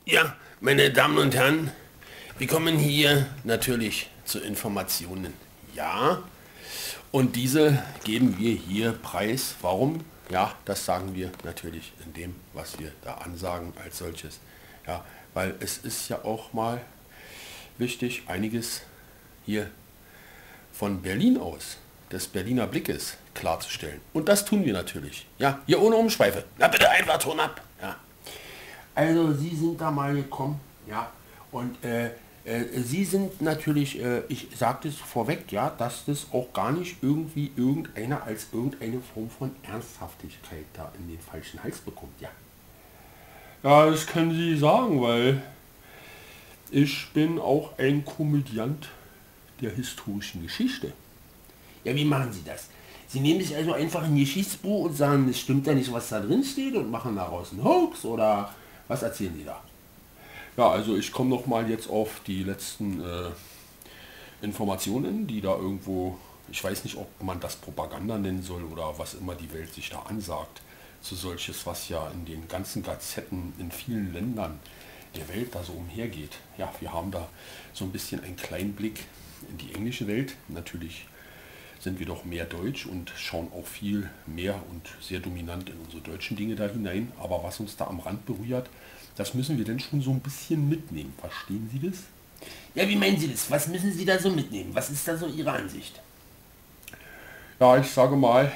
Ja, meine Damen und Herren, wir kommen hier natürlich zu Informationen. Ja, und diese geben wir hier preis. Warum? Ja, das sagen wir natürlich in dem, was wir da ansagen als solches. Ja, weil es ist ja auch mal wichtig, einiges hier von Berlin aus, des Berliner Blickes, klarzustellen. Und das tun wir natürlich. Ja, hier ohne Umschweife. Na bitte einfach Ton ab. Ja. Also Sie sind da mal gekommen, ja, und Sie sind natürlich, ich sage das vorweg, ja, dass das auch gar nicht irgendwie irgendeiner als irgendeine Form von Ernsthaftigkeit da in den falschen Hals bekommt, ja. Ja, das können Sie sagen, weil ich bin auch ein Komödiant der historischen Geschichte. Ja, wie machen Sie das? Sie nehmen sich also einfach ein Geschichtsbuch und sagen, es stimmt ja nicht, was da drin steht und machen daraus einen Hoax oder was erzählen Sie da? Ja, also ich komme noch mal jetzt auf die letzten Informationen, die da irgendwo, ich weiß nicht, ob man das Propaganda nennen soll oder was immer die Welt sich da ansagt, zu solches, was ja in den ganzen Gazetten in vielen Ländern der Welt da so umhergeht. Ja, wir haben da so ein bisschen einen kleinen Blick in die englische Welt. Natürlich sind wir doch mehr deutsch und schauen auch viel mehr und sehr dominant in unsere deutschen Dinge da hinein. Aber was uns da am Rand berührt, das müssen wir denn schon so ein bisschen mitnehmen. Verstehen Sie das? Ja, wie meinen Sie das? Was müssen Sie da so mitnehmen? Was ist da so Ihre Ansicht? Ja, ich sage mal,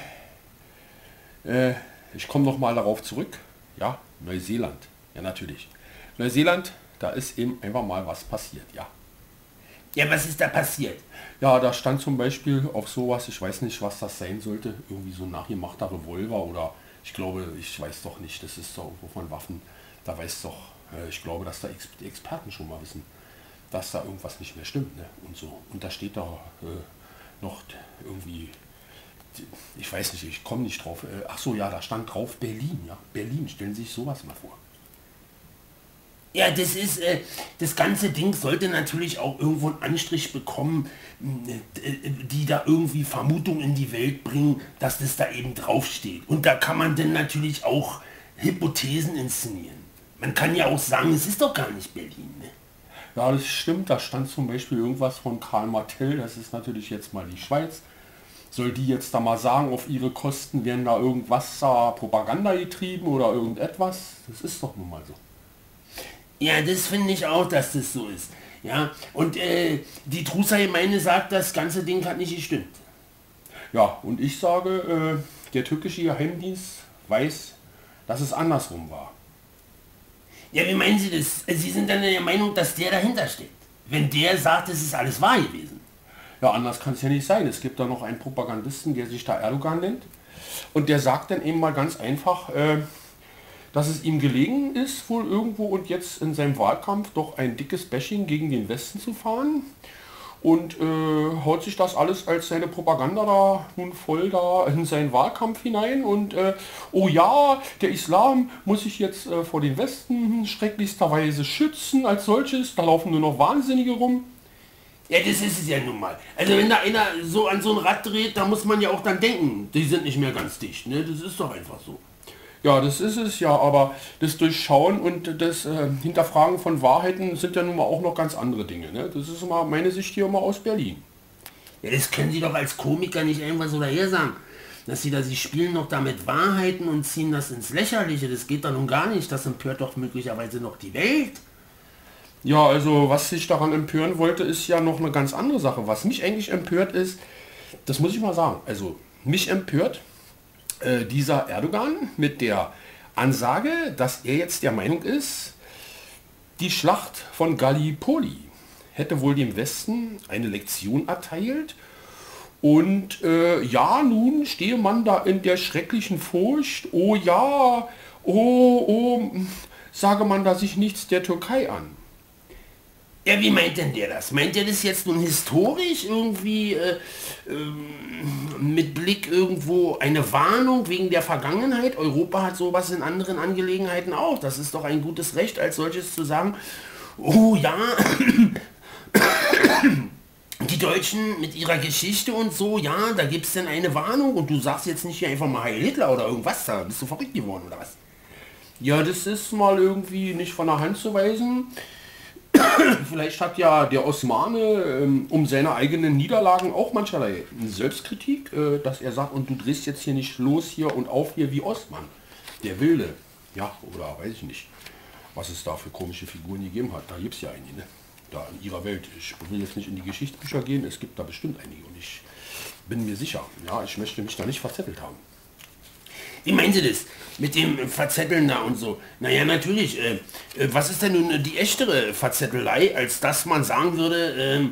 ich komme noch mal darauf zurück. Ja, Neuseeland. Ja, natürlich. Neuseeland, da ist eben einfach mal was passiert, ja. Ja, was ist da passiert? Ja, da stand zum Beispiel auf sowas, ich weiß nicht, was das sein sollte, irgendwie so ein nachgemachter Revolver oder ich glaube, ich weiß doch nicht, das ist doch irgendwo von Waffen, da weiß doch, ich glaube, dass da die Experten schon mal wissen, dass da irgendwas nicht mehr stimmt, ne? Und so. Und da steht da noch irgendwie, ich weiß nicht, ich komme nicht drauf, ach so, ja, da stand drauf Berlin, ja, Berlin, stellen Sie sich sowas mal vor. Ja, das ist, das ganze Ding sollte natürlich auch irgendwo einen Anstrich bekommen, die da irgendwie Vermutungen in die Welt bringen, dass das da eben draufsteht. Und da kann man dann natürlich auch Hypothesen inszenieren. Man kann ja auch sagen, es ist doch gar nicht Berlin, ne? Ja, das stimmt, da stand zum Beispiel irgendwas von Karl Martell, das ist natürlich jetzt mal die Schweiz. Soll die jetzt da mal sagen, auf ihre Kosten werden da irgendwas Propaganda getrieben oder irgendetwas? Das ist doch nun mal so. Ja, das finde ich auch, dass das so ist. Ja, und die Truser Gemeinde sagt, das ganze Ding hat nicht gestimmt. Ja, und ich sage, der türkische Geheimdienst weiß, dass es andersrum war. Ja, wie meinen Sie das? Sie sind dann der Meinung, dass der dahinter steht. Wenn der sagt, es ist alles wahr gewesen. Ja, anders kann es ja nicht sein. Es gibt da noch einen Propagandisten, der sich da Erdogan nennt. Und der sagt dann eben mal ganz einfach, dass es ihm gelegen ist, wohl irgendwo und jetzt in seinem Wahlkampf doch ein dickes Bashing gegen den Westen zu fahren und haut sich das alles als seine Propaganda da nun voll da in seinen Wahlkampf hinein und oh ja, der Islam muss sich jetzt vor den Westen schrecklichsterweise schützen als solches, da laufen nur noch Wahnsinnige rum. Ja, das ist es ja nun mal. Also wenn da einer so an so ein Rad dreht, da muss man ja auch dann denken, die sind nicht mehr ganz dicht, ne? Das ist doch einfach so. Ja, das ist es ja, aber das Durchschauen und das Hinterfragen von Wahrheiten sind ja nun mal auch noch ganz andere Dinge. Ne? Das ist immer meine Sicht hier immer aus Berlin. Ja, das können Sie doch als Komiker nicht einfach so daher sagen. Dass Sie spielen noch damit Wahrheiten und ziehen das ins Lächerliche. Das geht doch nun gar nicht. Das empört doch möglicherweise noch die Welt. Ja, also was ich daran empören wollte, ist ja noch eine ganz andere Sache. Was mich eigentlich empört ist, das muss ich mal sagen, also mich empört dieser Erdogan mit der Ansage, dass er jetzt der Meinung ist, die Schlacht von Gallipoli hätte wohl dem Westen eine Lektion erteilt und ja, nun stehe man da in der schrecklichen Furcht, oh ja, oh, sage man da sich nichts der Türkei an. Ja, wie meint denn der das? Meint der das jetzt nun historisch irgendwie mit Blick irgendwo eine Warnung wegen der Vergangenheit? Europa hat sowas in anderen Angelegenheiten auch. Das ist doch ein gutes Recht als solches zu sagen, oh ja, die Deutschen mit ihrer Geschichte und so, ja, da gibt es denn eine Warnung und du sagst jetzt nicht hier einfach mal Heil Hitler oder irgendwas, da bist du verrückt geworden oder was? Ja, das ist mal irgendwie nicht von der Hand zu weisen. Vielleicht hat ja der Osmane um seine eigenen Niederlagen auch mancherlei Selbstkritik, dass er sagt, und du drehst jetzt hier nicht los hier und auf hier wie Osman, der Wilde. Ja, oder weiß ich nicht, was es da für komische Figuren gegeben hat. Da gibt es ja einige, ne? Da in ihrer Welt. Ich will jetzt nicht in die Geschichtsbücher gehen, es gibt da bestimmt einige und ich bin mir sicher, ja, ich möchte mich da nicht verzettelt haben. Wie meinen Sie das? Mit dem Verzetteln da und so? Naja, natürlich. Was ist denn nun die echtere Verzettelei, als dass man sagen würde,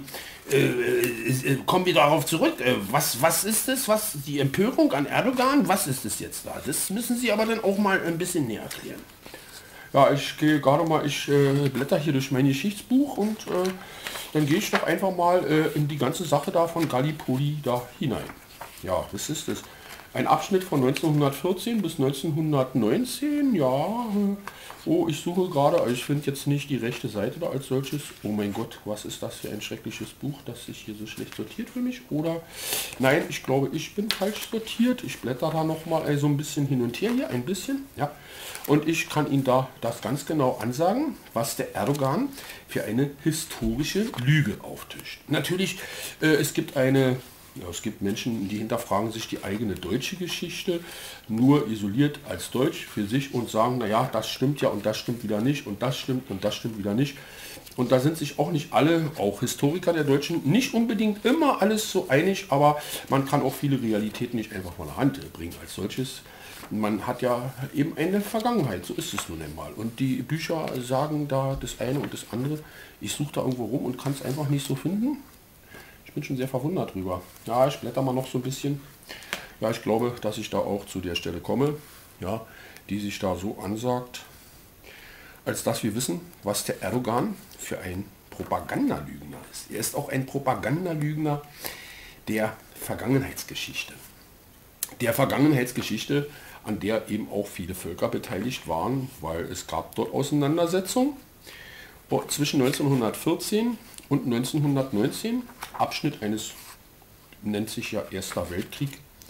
kommen wir darauf zurück. Was ist das? Was die Empörung an Erdogan? Was ist das jetzt da? Das müssen Sie aber dann auch mal ein bisschen näher erklären. Ja, ich gehe gerade mal, ich blätter hier durch mein Geschichtsbuch und dann gehe ich doch einfach mal in die ganze Sache da von Gallipoli da hinein. Ja, das ist es. Ein Abschnitt von 1914 bis 1919, ja. Oh, ich suche gerade, ich finde jetzt nicht die rechte Seite da als solches. Oh mein Gott, was ist das für ein schreckliches Buch, das sich hier so schlecht sortiert für mich? Oder, nein, ich glaube, ich bin falsch sortiert. Ich blätter da nochmal so ein bisschen hin und her hier, ein bisschen, ja. Und ich kann Ihnen da das ganz genau ansagen, was der Erdogan für eine historische Lüge auftischt. Natürlich, es gibt Menschen, die hinterfragen sich die eigene deutsche Geschichte nur isoliert als deutsch für sich und sagen, naja, das stimmt ja und das stimmt wieder nicht und das stimmt wieder nicht. Und da sind sich auch nicht alle, auch Historiker der Deutschen, nicht unbedingt immer alles so einig, aber man kann auch viele Realitäten nicht einfach von der Hand bringen als solches. Man hat ja eben eine Vergangenheit, so ist es nun einmal. Und die Bücher sagen da das eine und das andere. Ich suche da irgendwo rum und kann es einfach nicht so finden. Ich bin schon sehr verwundert drüber. Ja, ich blätter mal noch so ein bisschen. Ja, ich glaube, dass ich da auch zu der Stelle komme, ja, die sich da so ansagt, als dass wir wissen, was der Erdogan für ein Propagandalügner ist. Er ist auch ein Propagandalügner der Vergangenheitsgeschichte. Der Vergangenheitsgeschichte, an der eben auch viele Völker beteiligt waren, weil es gab dort Auseinandersetzungen zwischen 1914 und 1919, Abschnitt eines, nennt sich ja Erster Weltkrieg.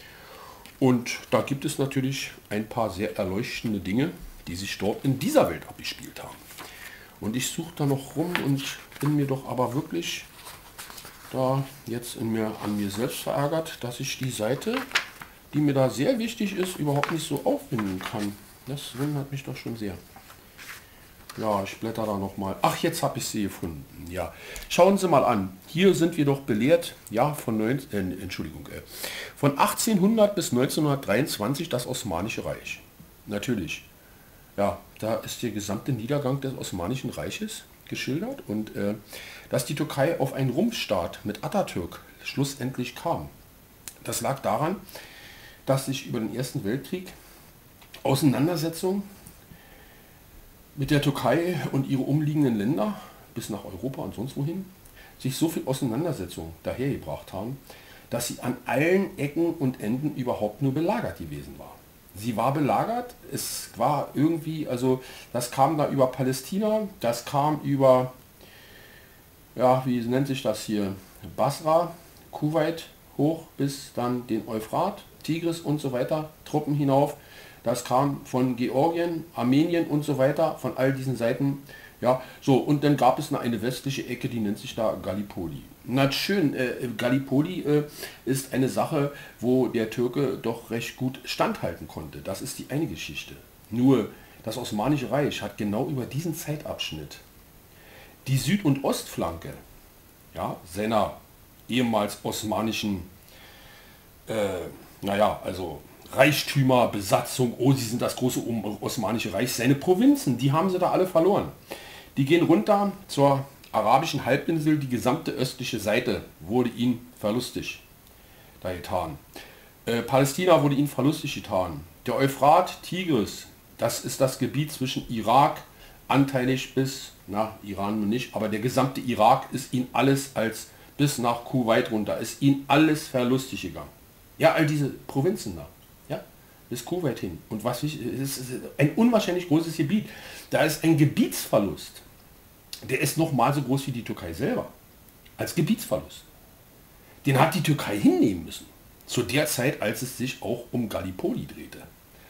Und da gibt es natürlich ein paar sehr erleuchtende Dinge, die sich dort in dieser Welt abgespielt haben. Und ich suche da noch rum und bin mir doch aber wirklich da jetzt an mir selbst verärgert, dass ich die Seite, die mir da sehr wichtig ist, überhaupt nicht so auffinden kann. Das wundert mich doch schon sehr. Ja, ich blätter da noch mal. Ach, jetzt habe ich sie gefunden. Ja, schauen Sie mal an. Hier sind wir doch belehrt, ja, von 1800 bis 1923 das Osmanische Reich. Natürlich. Ja, da ist der gesamte Niedergang des Osmanischen Reiches geschildert und dass die Türkei auf einen Rumpfstaat mit Atatürk schlussendlich kam. Das lag daran, dass sich über den Ersten Weltkrieg Auseinandersetzungen mit der Türkei und ihre umliegenden Länder bis nach Europa und sonst wohin sich so viel Auseinandersetzungen dahergebracht haben, dass sie an allen Ecken und Enden überhaupt nur belagert gewesen war. Sie war belagert, es war irgendwie, also das kam da über Palästina, das kam über, ja, wie nennt sich das hier, Basra, Kuwait hoch bis dann den Euphrat, Tigris und so weiter, Truppen hinauf. Das kam von Georgien, Armenien und so weiter, von all diesen Seiten. Ja, so, und dann gab es eine westliche Ecke, die nennt sich da Gallipoli. Na schön, Gallipoli ist eine Sache, wo der Türke doch recht gut standhalten konnte. Das ist die eine Geschichte. Nur das Osmanische Reich hat genau über diesen Zeitabschnitt die Süd- und Ostflanke, ja, seiner ehemals osmanischen, also Reichtümer, Besatzung, oh, sie sind das große Osmanische Reich, seine Provinzen, die haben sie da alle verloren. Die gehen runter zur arabischen Halbinsel, die gesamte östliche Seite wurde ihnen verlustig da getan. Palästina wurde ihnen verlustig getan. Der Euphrat, Tigris, das ist das Gebiet zwischen Irak, anteilig bis, Iran nun nicht, aber der gesamte Irak ist ihnen alles als bis nach Kuwait runter, ist ihnen alles verlustig gegangen. Ja, all diese Provinzen da. Bis Kuwait hin. Und was es ist ein unwahrscheinlich großes Gebiet. Da ist ein Gebietsverlust. Der ist nochmal so groß wie die Türkei selber. Als Gebietsverlust. Den hat die Türkei hinnehmen müssen. Zu der Zeit, als es sich auch um Gallipoli drehte.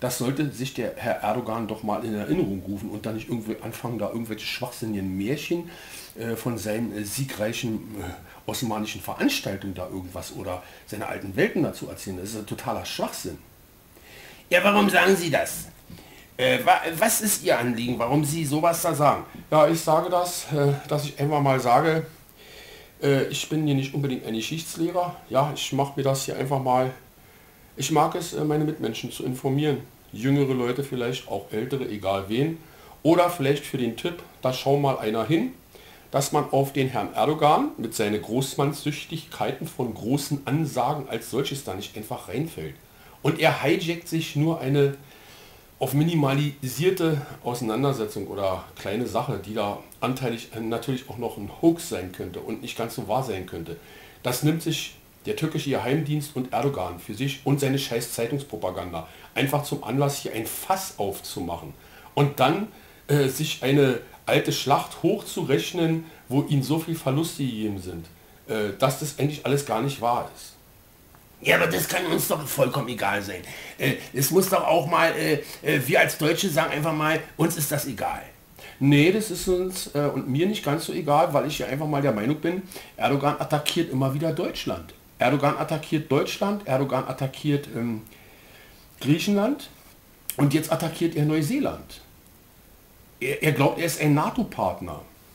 Das sollte sich der Herr Erdogan doch mal in Erinnerung rufen und dann nicht irgendwie anfangen, da irgendwelche schwachsinnigen Märchen von seinen siegreichen osmanischen Veranstaltungen da irgendwas oder seine alten Welten dazu erzählen. Das ist ein totaler Schwachsinn. Ja, warum sagen Sie das? Was ist Ihr Anliegen, warum Sie sowas da sagen? Ja, ich sage das, dass ich einfach mal sage, ich bin hier nicht unbedingt ein Geschichtslehrer. Ja, ich mache mir das hier einfach mal. Ich mag es, meine Mitmenschen zu informieren. Jüngere Leute vielleicht, auch ältere, egal wen. Oder vielleicht für den Tipp, da schaut mal einer hin, dass man auf den Herrn Erdogan mit seinen Großmannssüchtigkeiten von großen Ansagen als solches da nicht einfach reinfällt. Und er hijackt sich nur eine auf minimalisierte Auseinandersetzung oder kleine Sache, die da anteilig natürlich auch noch ein Hoax sein könnte und nicht ganz so wahr sein könnte. Das nimmt sich der türkische Geheimdienst und Erdogan für sich und seine scheiß Zeitungspropaganda einfach zum Anlass, hier ein Fass aufzumachen und dann sich eine alte Schlacht hochzurechnen, wo ihnen so viel Verluste gegeben sind, dass das eigentlich alles gar nicht wahr ist. Ja, aber das kann uns doch vollkommen egal sein. Es muss doch auch mal, wir als Deutsche sagen einfach mal, uns ist das egal. Nee, das ist uns und mir nicht ganz so egal, weil ich ja einfach mal der Meinung bin, Erdogan attackiert immer wieder Deutschland. Erdogan attackiert Deutschland, Erdogan attackiert Griechenland und jetzt attackiert er Neuseeland. Er glaubt, er ist ein NATO-Partner.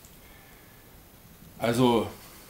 Also,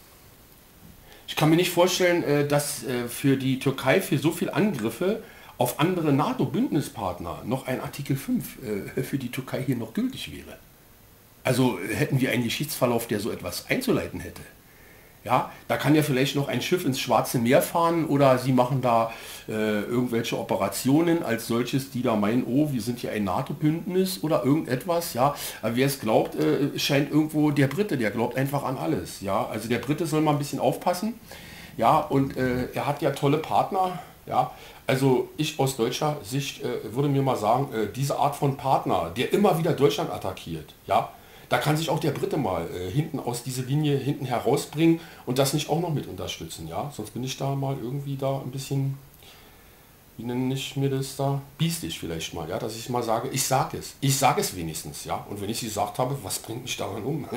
ich kann mir nicht vorstellen, dass für die Türkei für so viele Angriffe auf andere NATO-Bündnispartner noch ein Artikel 5 für die Türkei hier noch gültig wäre. Also hätten wir einen Geschichtsverlauf, der so etwas einzuleiten hätte. Ja, da kann ja vielleicht noch ein Schiff ins Schwarze Meer fahren oder sie machen da irgendwelche Operationen als solches, die da meinen, oh, wir sind hier ein NATO-Bündnis oder irgendetwas. Ja, aber wer es glaubt, scheint irgendwo der Brite, der glaubt einfach an alles. Ja, also der Brite soll mal ein bisschen aufpassen. Ja, und er hat ja tolle Partner. Ja, also ich aus deutscher Sicht würde mir mal sagen, diese Art von Partner, der immer wieder Deutschland attackiert, ja, da kann sich auch der Brite mal hinten aus dieser Linie hinten herausbringen und das nicht auch noch mit unterstützen, ja. Sonst bin ich da mal irgendwie da ein bisschen, wie nenne ich mir das da, biestig vielleicht mal, ja, dass ich mal sage, ich sage es wenigstens, ja. Und wenn ich es gesagt habe, was bringt mich daran um?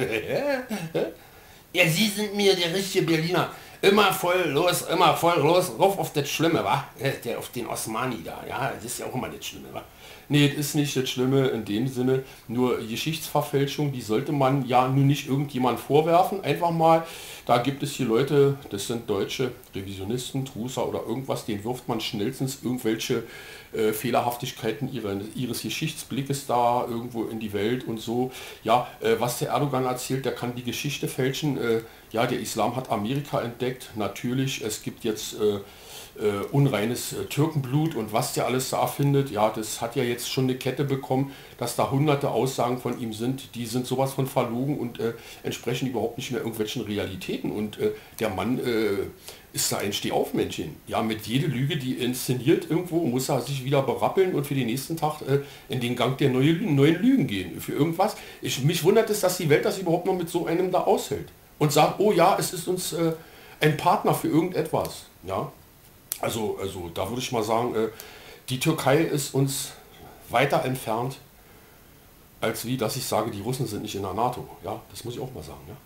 Ja, Sie sind mir der richtige Berliner. Immer voll los, rauf auf das Schlimme, wa? Der auf den Osmani da, ja, das ist ja auch immer das Schlimme, wa? Nee, das ist nicht das Schlimme in dem Sinne, nur Geschichtsverfälschung, die sollte man ja nun nicht irgendjemand vorwerfen, einfach mal, da gibt es hier Leute, das sind deutsche Revisionisten, Truser oder irgendwas, denen wirft man schnellstens irgendwelche Fehlerhaftigkeiten ihres Geschichtsblickes da irgendwo in die Welt und so. Ja, was der Erdogan erzählt, der kann die Geschichte fälschen. Ja, der Islam hat Amerika entdeckt, natürlich, es gibt jetzt unreines Türkenblut und was der alles da findet, ja, das hat ja jetzt schon eine Kette bekommen, dass da hunderte Aussagen von ihm sind, die sind sowas von verlogen und entsprechen überhaupt nicht mehr irgendwelchen Realitäten und der Mann ist da ein Stehaufmännchen. Ja, mit jeder Lüge, die inszeniert irgendwo, muss er sich wieder berappeln und für den nächsten Tag in den Gang der neuen Lügen gehen. Für irgendwas. Mich wundert es, dass die Welt das überhaupt noch mit so einem da aushält. Und sagt, oh ja, es ist uns ein Partner für irgendetwas. Ja. Also da würde ich mal sagen, die Türkei ist uns weiter entfernt, als wie, dass ich sage, die Russen sind nicht in der NATO. Ja, das muss ich auch mal sagen. Ja.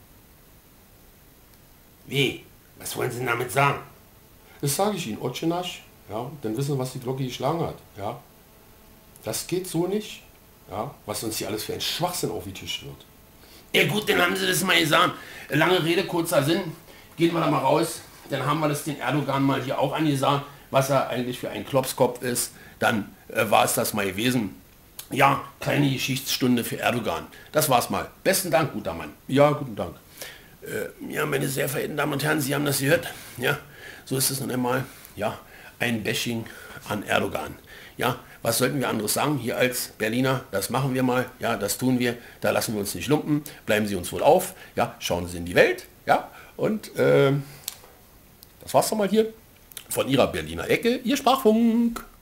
Wie? Was wollen Sie denn damit sagen? Das sage ich Ihnen, Otschenasch, ja, dann wissen Sie, was die Glocke geschlagen hat. Ja. Das geht so nicht, ja, was uns hier alles für ein Schwachsinn aufgetischt wird. Ja gut, dann haben Sie das mal gesagt. Lange Rede, kurzer Sinn. Gehen wir da mal raus. Dann haben wir das den Erdogan mal hier auch angesagt, was er eigentlich für ein Klopskopf ist. Dann war es das mal gewesen. Ja, kleine Geschichtsstunde für Erdogan. Das war's mal. Besten Dank, guter Mann. Ja, guten Dank. Ja, meine sehr verehrten Damen und Herren, Sie haben das gehört. Ja, so ist es nun einmal. Ja, ein Bashing an Erdogan. Ja, was sollten wir anderes sagen hier als Berliner? Das machen wir mal. Ja, das tun wir. Da lassen wir uns nicht lumpen. Bleiben Sie uns wohl auf. Ja, schauen Sie in die Welt. Ja, und das war's doch mal hier von Ihrer Berliner Ecke, Ihr Sprachfunk.